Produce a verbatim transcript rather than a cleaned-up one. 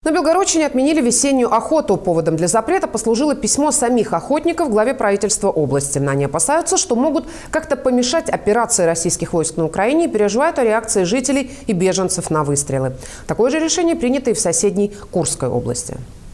На Белгородчине отменили весеннюю охоту. Поводом для запрета послужило письмо самих охотников главе правительства области. Они опасаются, что могут как-то помешать операции российских войск на Украине и переживают о реакции жителей и беженцев на выстрелы. Такое же решение принято и в соседней Курской области.